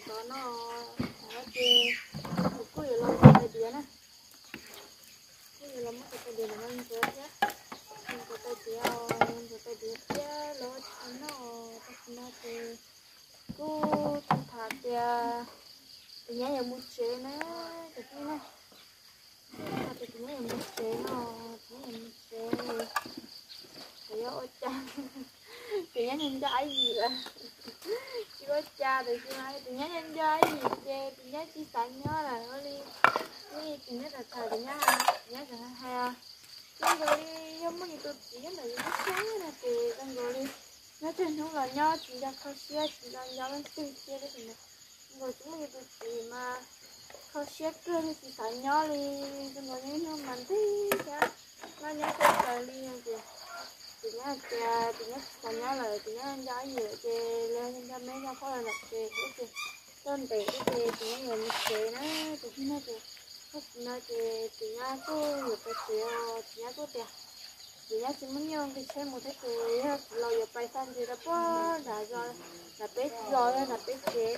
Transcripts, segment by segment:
có nó chơi cứ giờ lâu cái đĩa nè cứ giờ lâu mất cái đĩa nó ăn chơi nhá mình có tay đĩa kia lo nó chơi cứ thả tiền thì nhá giờ mua chế nè cái gì nè thì nhá giờ mua chế nó nhá giờ mua chế thì ôi cha thì nhá nhân cái gì là chỉ có cha thì chứ ai thì nhá nhân cái gì chê thì nhá chỉ sẵn nhớ là nó đi thì nhá là thời thì nhá là hay nhưng rồi đi giống như tôi chỉ là những cái sáng là thì đang rồi đi nó trên không là nhớ chỉ là khó xếp chỉ là nhớ lên tư kia đấy thì rồi chúng như tôi chỉ mà khó xếp cơ thì chỉ phải nhớ đi đừng có nhớ nó mình thấy chứ nó nhớ cái lời đi kìa thì nhớ kìa thì nhớ phải nhớ lời thì nhớ nhớ gì ở trên lên cho mấy nhau có là lập kìa cái kìa tên tỷ cái kìa thì nhớ người một kìa nó thì khi nó kìa nó thì nhớ cô nhiều cái kìa thì nhớ cô kìa thì nhớ chỉ muốn nhớ cái xem một cái kìa lo giờ bài xong thì đã có đã rồi là bé chế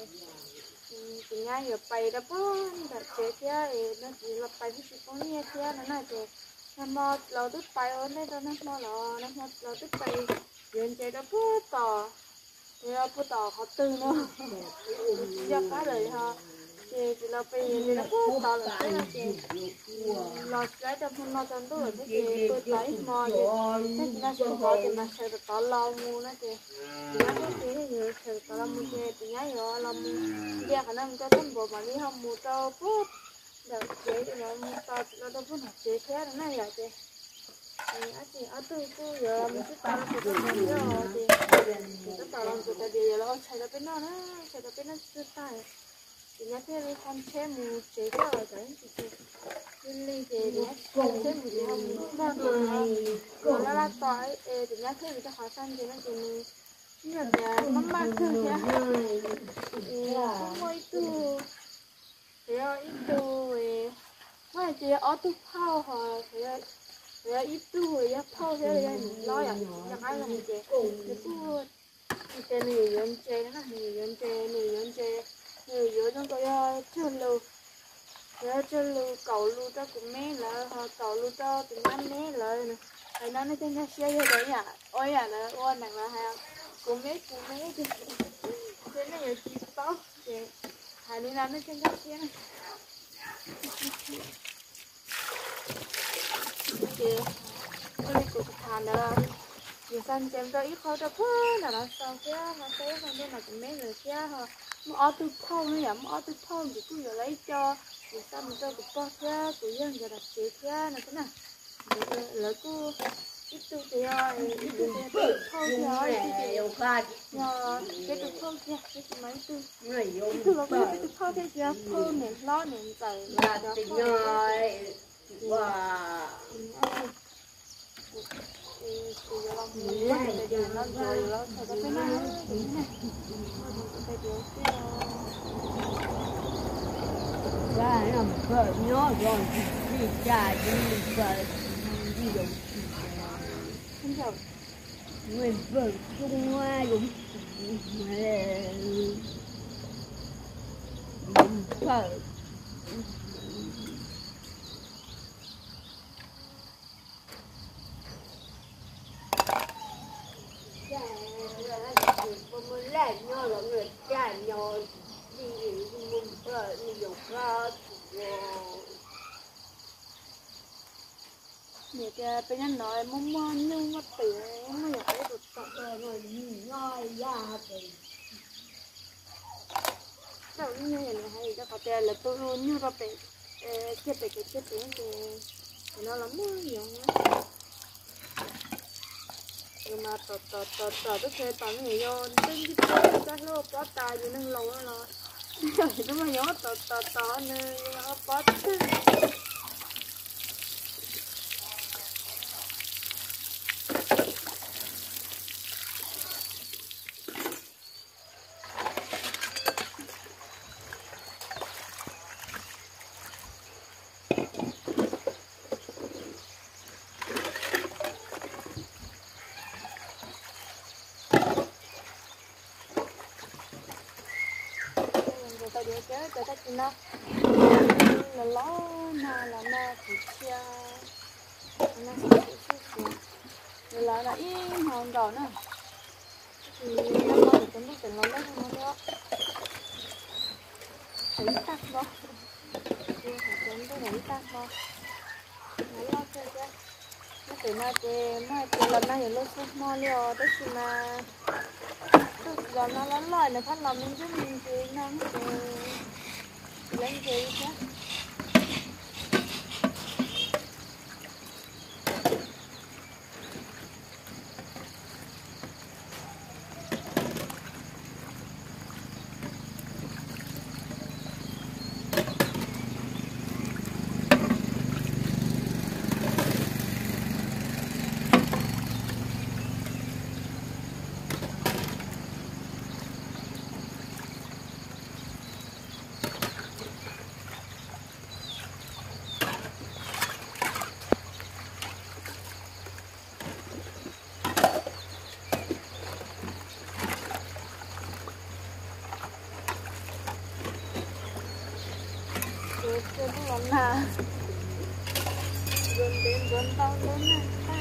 thì nhá giờ bay đã có đã chế thế nó chỉ là bay chỉ có nghe thế nó là chế nó mò lâu đứt bay ở đây đó nó mò lâu đứt bay hiện chế đã có tỏ thì là có tỏ họ tư nó giờ cá đời ha thì là bay hiện nó có tỏ là thế là chế lọt cái trong không lo trong tôi là cái tôi thấy mò thế thì nó sẽ có thì mà sẽ tỏ lâu mua nó chế nhá cái gì thì tao làm một cái thì nhá rồi làm giờ khả năng cho thằng bố mà đi học một trâu phút được chế thì nó một trâu nó đâu có học chế thế nó này là chế thì ở từ cứ giờ mình cứ tao làm cái gì đó thì cứ tao làm cái gì đó chạy ra bên nó chưa tay thì nhá thế đi con chế một chế cái ở đấy thì lên chế thì con chế một chế không bao giờ nó là tỏi thì nhá thế thì cho họ sang thì nó chỉ nhưng mà mama cứ nhá không ít tu thì ít tu thì mà chỉ ở tu phao hả thì ít tu thì phao thế là lo à chẳng ai làm gì thì tu thì tên người dân chơi đó người dân trong cái chơi lưu cầu lưu cho cũng mấy là cầu lưu cho tụi anh mấy lời nè phải nói trên cái xe như đấy à ôi à là ôi nặng là hay cùng mấy thì thế này là chỉ tóc thì hai đứa làm nó trên cái xe này thì tôi đi cục thàn nữa thì sang xem tôi ít khó cho phơi là nó sao kia nó sẽ không biết là cũng mấy người kia hả mà ở từ phơi nữa nhỉ mà ở từ phơi thì cứ giờ lấy cho thì sao mình cho cục bò kia tự nhiên giờ đặt chế kia là thế nào lấy cứ ít tu thì phơi thì cái tu phơi kia cái tu mấy tu là cái tu phơi thế kia phơi này lo này tẩy là tình rồi wow ra làm vợ nhớ rồi đi cha đi vợ đi rồi không chào người vợ Trung Hoa cũng vợ mình lại nhau là người cha nhau đi mình vợ đi dục ra để cái bên anh nói mong nhưng mà tử màอยากให้ตดตบ rồi ngồi ra thì sao như này hay cho có tiền là tôi luôn như có bị chết thì nó lắm nhiều nhá nhưng mà tọt tôi chơi tọt người vô đến cái lô bó tay thì nó lâu nó thì nó mới nhớ tọt nên nó bó chắc gì nó là ló là thì chia nó sẽ là im hòn đỏ nữa thì nó có được cũng biết tình nó lấy không đó thấy tắt đó chưa phải chấm cái thấy tắt đó nó lo chơi chứ nó từ mà lần này lúc mua liều đó thì mà giờ nó lớn rồi này phát làm mình giúp mình chơi nó lên chơi chứ chưa có lần nào gần đến gần tao lớn này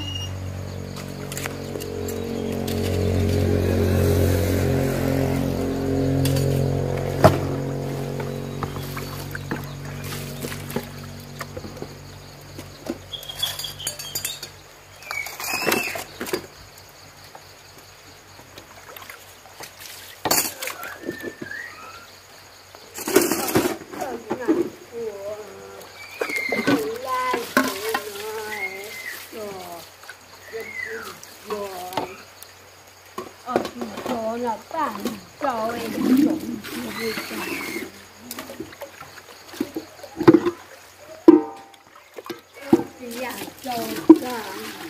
là bạn cho em dùng gì cả dạ cho cả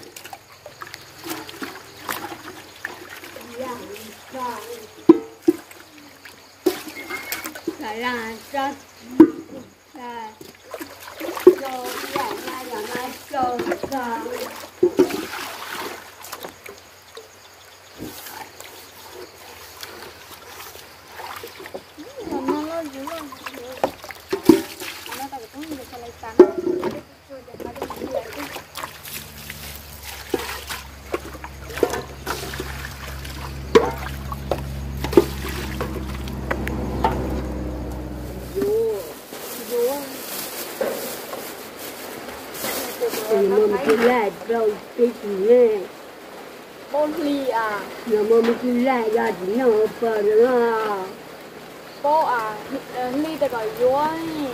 dạ cho cả là cho dạ cho cả mầm cứ lại rồi cái gì nè bông ly à mầm cứ lại ra thì nó phở nữa bố à ly ta gọi vúa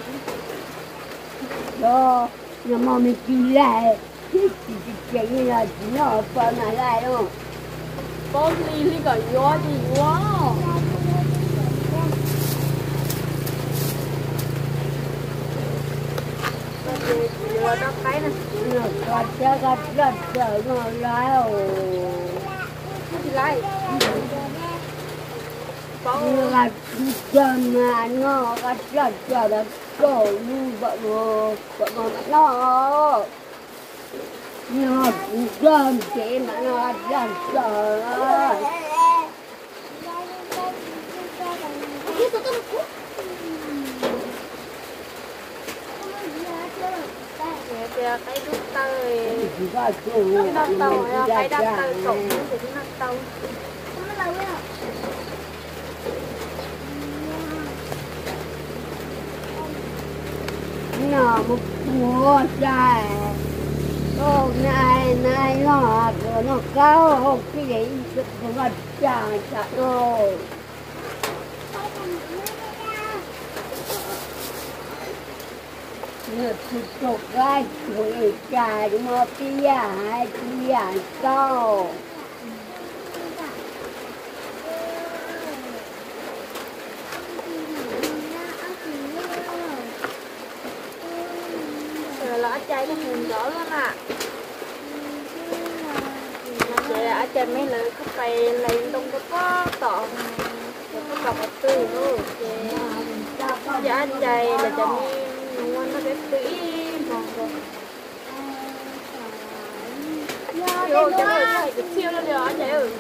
đó mầm cứ lại cái gì là thì nó phở mà lại đâu bông ly gọi vúa thì vúa rồi nó cái này nó gắt nó lái gì lại nó gắt chân mà nó gắt nó cổ như vậy nó cơm chị mà nó gắt kìa cái đút tơi cái đắp tàu cái đắp tàu trộn thì cái đắp tàu nó một mùa dài hôm nay nó cao cái gì cũng là chàng rồi nó thuộc ra tuổi trà mà pia cao rồi là trai nó hình rõ lắm ạ vậy là trai mấy lời cứ phải lấy đông có tọn rồi có cặp một tư nữa dạ anh trai là trai mi ngon nó đẹp tí rồi cái này phải được siêu nó được anh trai ơi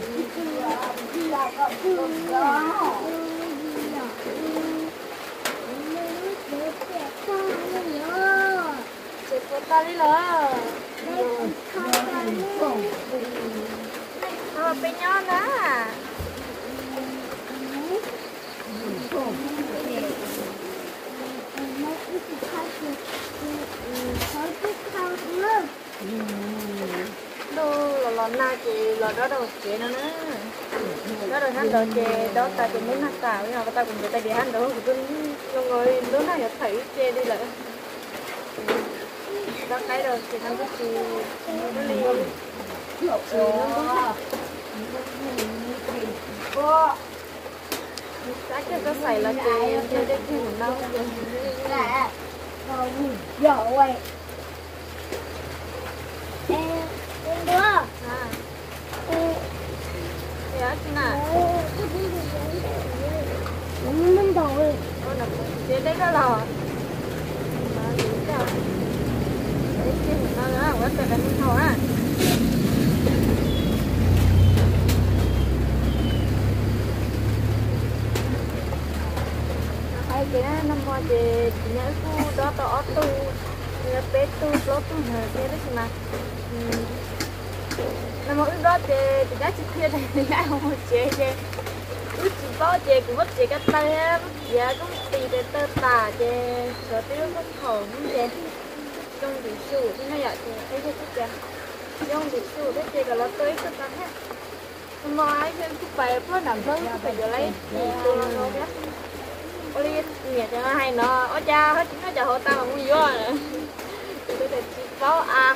ta đi lỡ bên nhau đó đâu là na chị là đó đâu chị nó nữa đó rồi hắn đó chị đó ta chị muốn hát cả với nhau ta cùng người ta đi hắn đó cứ ngồi lúc nào giờ thấy chị đi lại đó cái rồi chị nó chị nó đi chị nó có chắc cái có xài là chị chơi cái gì đâu là giỏi vậy em đứa dạ chị nào mình đổi chị đấy đó là mà chị sao đấy chị nó nữa quá trời đánh thầu á hay cái năm qua chị nhớ khu đó tỏ tu nhớ bé tu lót tu hờ thế đó chị mà năm mỗi đó chị đã chị kia này thì ai không chị ước chị có chị cũng mất chị cái tay á dạ cũng tì để tơ tà chị sợ tiêu không khổ như chị trong bị sụt thì nó vậy chị thấy chưa chị trong bị sụt đấy chị là nó tới cái tay hết mà ai trên cái bài nó nằm hơn cái bài giờ lấy từ nó biết có đi nhà cho nó hay nó ở cha hết nó chờ hộ tao mà mua vô nữa tôi để chị báo à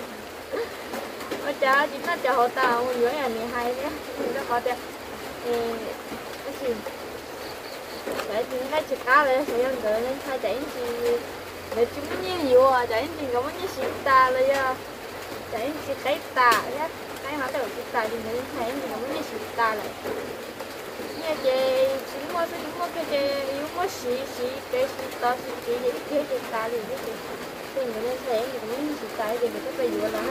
ở cha chị nó chờ hộ tao mua vô nhà này hay nhé nó có tiền cái gì để chị cái chị cá lên sẽ ăn được nên thay chạy chị để chúng như nhiều à chạy chị có như chị taเลยchạy chị cái tà nhá cái mà được chị ta thì nên thấy mình có như chị ta lại như chị chúng mua cái chị yêu mua xí cái xí to xí cái chị ta thì cái chị thì người nên thấy mình có như chị ta thì mình có phải vừa lắm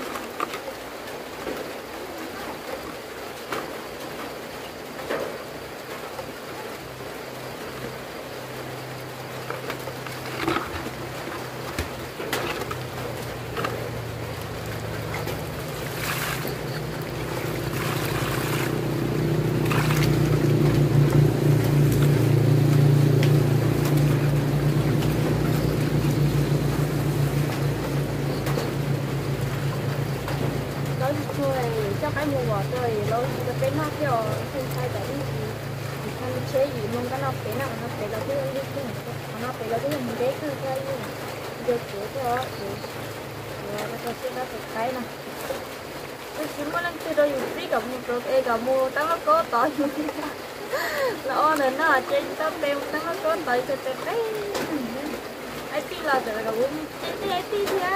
cho cái mua ngọt rồi lâu cái nó kêu không sai tại không chế gì luôn cái nó phải nào nó phải là cái nó phải là cái mình đấy cứ cái được của nó sẽ nó phải cái này tôi chỉ muốn lên chơi đôi dùng tí cầm một rồi e cầm mua tao nó có tỏi là nên nó trên tao đem tao nó có tỏi cho tao đấy ai tí là rồi là uống chế ai tí thế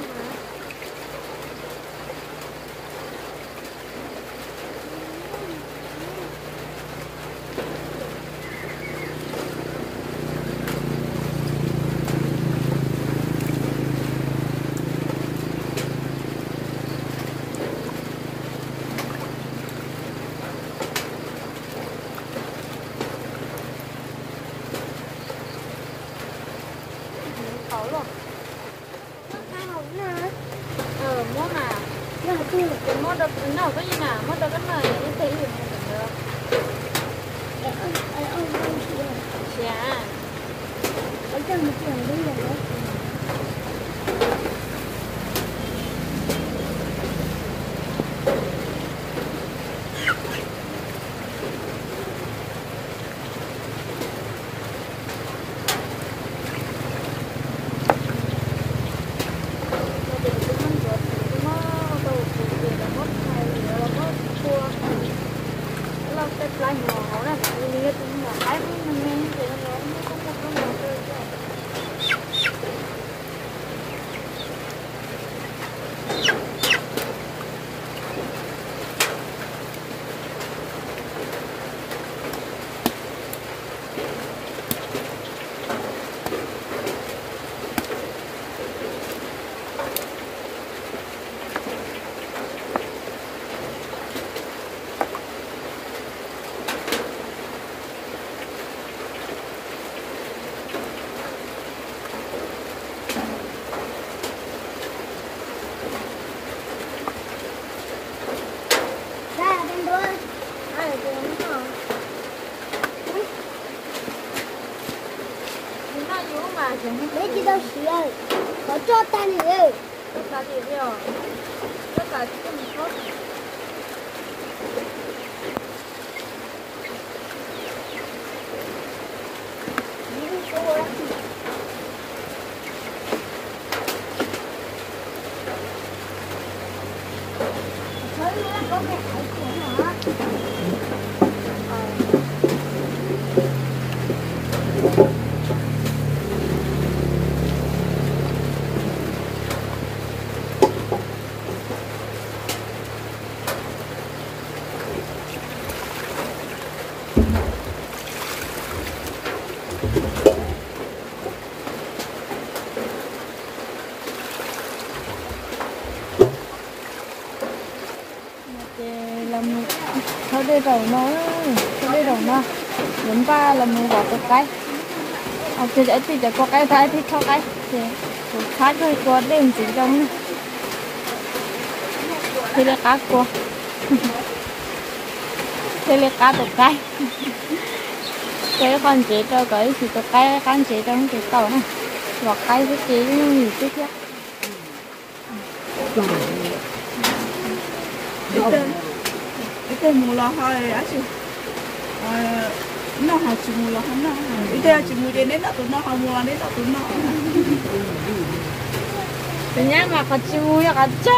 mua mà mua được nó có gì nào mua được cái này như thế thì được dạ ở trong một trường đi rồi lại nhỏ này mình nghe tiếng nhỏ cái mình nghe thì nó không có chơi chứ 要洗啊，我做蛋里面。 tất cả gì rồi tất cả cái mình có có mẹ ở chỗ hả? làm thôi đây đầu nó thôi đây đầu nó đến ba là mình bỏ một cái học thì để thì có cái thái thì cho cái thì thái thôi có đêm chỉ trong thì là cá của thì là cá một cái con chị cho cái thì một cái con chị trong cái tàu này một cái với chị gì chứ chứ 이때 몰라 하에 아주 nó học chỉ mua là hắn nó 이때 chỉ mua đến nó tụi nó học mua đến tụi nó 그냥 막 같이 모여 같이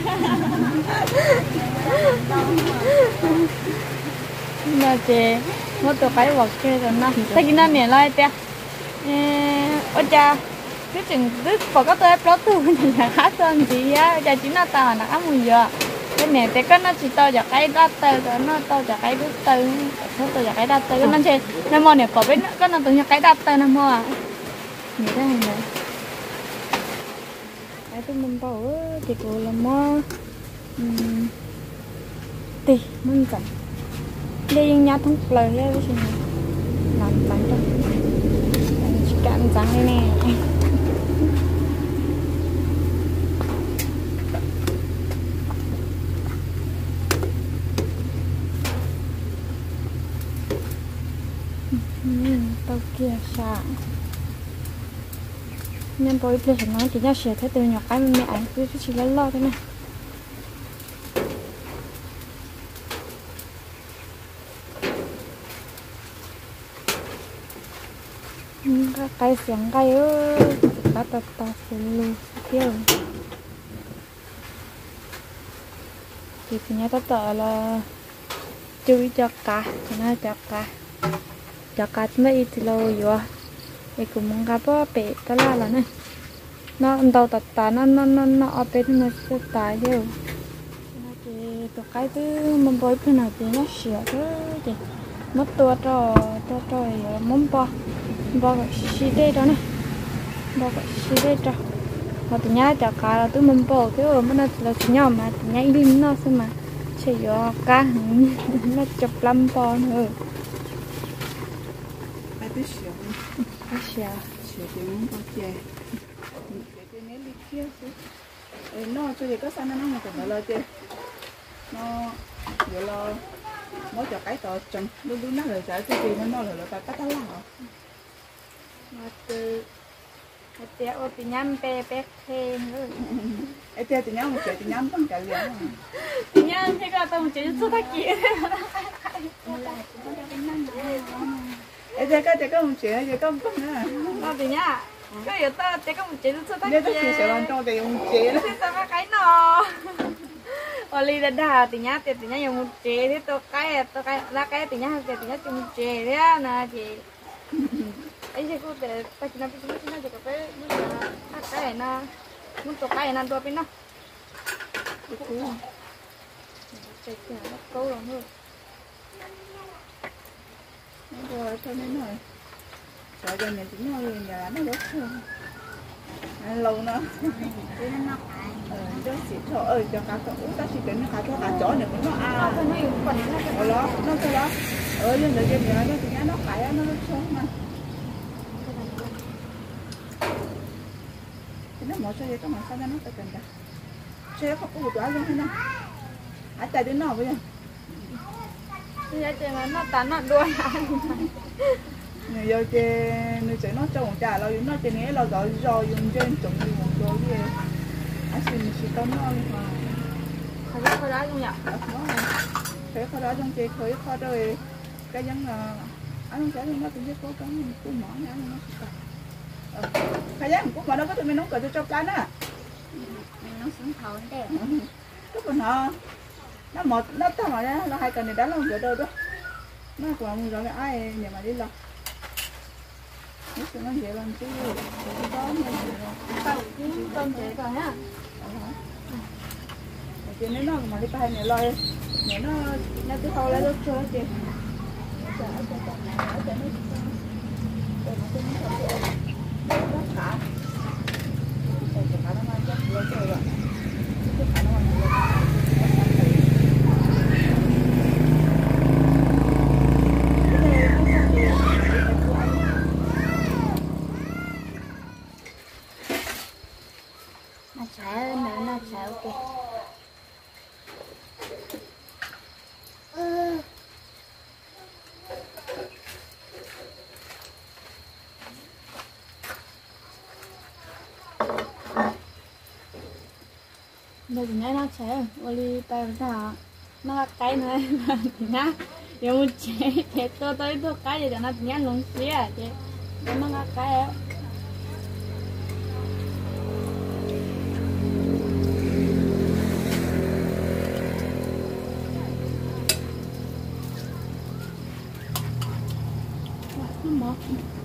나 이제 뭐또 cái vật kia rồi nó thế kia nó nè lại 때 어자 cái bỏ cái tôi ép tu là khá hơn gì á giờ chỉ nó tao là ám mùi giờ cái này thì nó chỉ tao giờ cái đắt tơ rồi nó tao giờ cái đắt tơ nó tao giờ cái đắt tơ nó chơi nó mua nè bỏ bên cái nó tự nhiên cái đắt tơ nó mua à như thế này cái tôi mình bảo thì cô là mua thì mình cần đi nhà thông lời đấy với chị làm bánh đâu chỉ cạn trắng đây nè tao kia sao nên bố bây giờ nói chỉ ra sửa thế từ nhỏ cái mẹ ảnh cứ chỉ lấy lo thế này cái xiềng cây ơi cá tạt tạt lù kêu thì nhà tao tợ là chui cho cá nó cho cá mấy thì lâu rồi thì cũng muốn gặp bố bể đó là này nó đầu tạt tạt nó ở bên nó sẽ tài theo thì tụi cái thứ mắm bói bên nào thì nó sửa đó thì mất tua cho mắm bò cái xí đây đó này bò cái xí đây cho mà tụi nhá cho cá là tụi mắm bò cái ở bên là tụi nhỏ mà tụi nhá im nó xem mà chơi gió cá nó chụp lắm bò nữa cái sửa thì muốn có chè cái nến đi kia nó cho gì có sao nó mà còn lo chè nó giờ lo mỗi cho cái tờ chân lúc nó là sẽ cái gì nó là ta cắt lá mà từ té ở bên nhám bé thêm nữa ấy thì nhám một thì nhám tất cả liền thì nhám thế cả tao một chơi chút thắc kia ấy thì có một chuyện thì có một nữa nó thì nhá cái giờ tao té có một chơi chút thắc kia nếu có chuyện sẽ làm cho thì một chuyện thế sao cái nó ở đây là đà thì nhá dùng một chế thế tôi cái là cái thì nhá dùng một chế đấy nè chị ấy thì cô để ta chỉ nói chỉ có cái này na muốn tôi cái này tôi bên nó chạy nó câu rồi thôi rồi thôi nên rồi sợ cho mình chỉ nói nhà nó rất hơn lâu nó cho xịt thôi cho cá uống ta xịt đến cá cho cá chó này cũng nó nó cho đó nhưng để cho nó thì nó phải nó sống mà nó mở cho vậy các bạn sao nó phải cần cả chơi không có một quả luôn hay à chạy đến nào bây giờ bây giờ nó tán nó đuôi người yêu chơi người chơi nó cho một trả là nó chơi này là rồi dùng trên trồng gì một số gì anh xin tao nói mà khó đó không nhỉ thế khó đó trong chơi khởi khó rồi cái giống là anh không sẽ nó cũng biết cố gắng cũng mỏ nha nó cái giống cũng mà đâu có tụi mình nấu cờ cho cá á nó xuống thầu đấy cái con nó một nó tao mà nó hai cần này đá luôn rồi đâu đó nó còn rồi ai nhà mà đi lo nó sẽ nó vậy làm chứ có không cơm thế rồi ha chị nếu nó mà đi tay này lo này nó cứ thôi lấy lúc chơi chị nó sẽ ok bây giờ nhá nó sẽ oli tay sao nó cái này thì nhá nếu chế chế tôi tới tôi cái gì cho nó nhá luôn xía chế nó cái nó